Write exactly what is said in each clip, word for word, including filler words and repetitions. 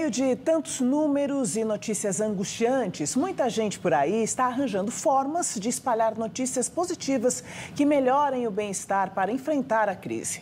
meio de tantos números e notícias angustiantes, muita gente por aí está arranjando formas de espalhar notícias positivas que melhorem o bem-estar para enfrentar a crise.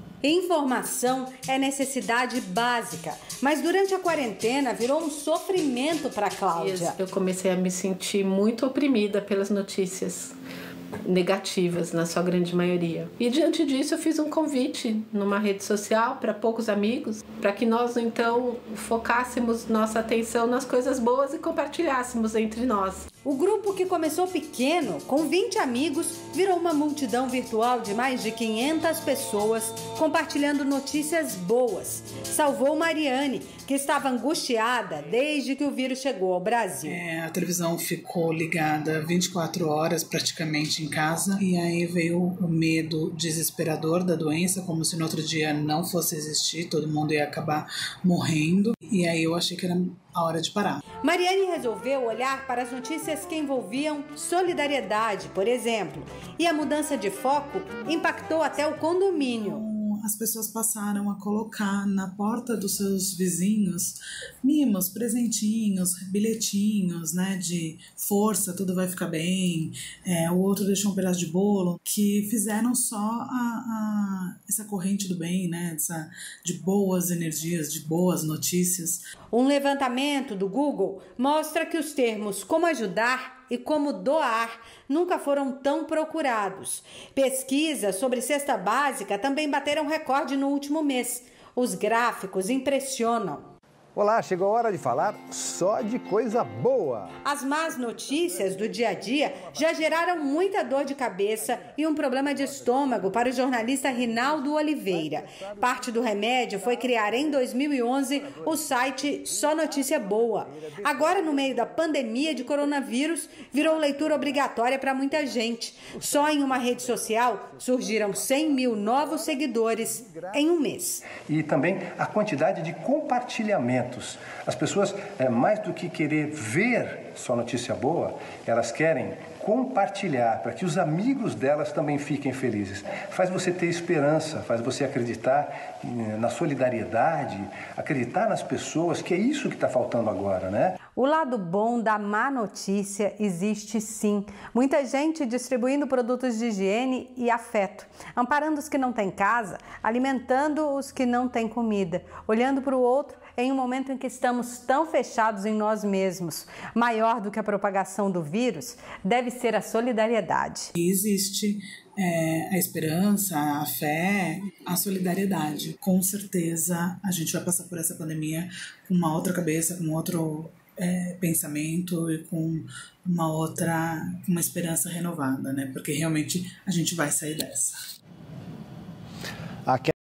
Informação é necessidade básica, mas durante a quarentena virou um sofrimento para Cláudia. Eu comecei a me sentir muito oprimida pelas notícias negativas, na sua grande maioria. E diante disso eu fiz um convite numa rede social para poucos amigos, para que nós então focássemos nossa atenção nas coisas boas e compartilhássemos entre nós. O grupo, que começou pequeno, com vinte amigos, virou uma multidão virtual de mais de quinhentas pessoas compartilhando notícias boas. Salvou Mariane, que estava angustiada desde que o vírus chegou ao Brasil. É, a televisão ficou ligada vinte e quatro horas praticamente em casa, e aí veio o medo desesperador da doença, como se no outro dia não fosse existir, todo mundo ia acabar morrendo, e aí eu achei que era a hora de parar. Mariane resolveu olhar para as notícias que envolviam solidariedade, por exemplo, e a mudança de foco impactou até o condomínio. As pessoas passaram a colocar na porta dos seus vizinhos mimos, presentinhos, bilhetinhos, né, de força, tudo vai ficar bem. É, o outro deixou um pedaço de bolo, que fizeram só a, a, essa corrente do bem, né, essa, de boas energias, de boas notícias. Um levantamento do Google mostra que os termos como ajudar e como doar nunca foram tão procurados. Pesquisas sobre cesta básica também bateram recorde no último mês. Os gráficos impressionam. Olá, chegou a hora de falar só de coisa boa. As más notícias do dia a dia já geraram muita dor de cabeça e um problema de estômago para o jornalista Rinaldo Oliveira. Parte do remédio foi criar em dois mil e onze o site Só Notícia Boa. Agora, no meio da pandemia de coronavírus, virou leitura obrigatória para muita gente. Só em uma rede social surgiram cem mil novos seguidores em um mês. E também a quantidade de compartilhamento. As pessoas, é, mais do que querer ver só notícia boa, elas querem compartilhar para que os amigos delas também fiquem felizes. Faz você ter esperança, faz você acreditar na solidariedade, acreditar nas pessoas, que é isso que está faltando agora, né? O lado bom da má notícia existe sim. Muita gente distribuindo produtos de higiene e afeto, amparando os que não têm casa, alimentando os que não têm comida, olhando para o outro em um momento em que estamos tão fechados em nós mesmos. Maior do que a propagação do vírus deve ser a solidariedade. Existe é, a esperança, a fé, a solidariedade. Com certeza a gente vai passar por essa pandemia com uma outra cabeça, com outro é, pensamento e com uma outra, uma esperança renovada, né? Porque realmente a gente vai sair dessa. Aqui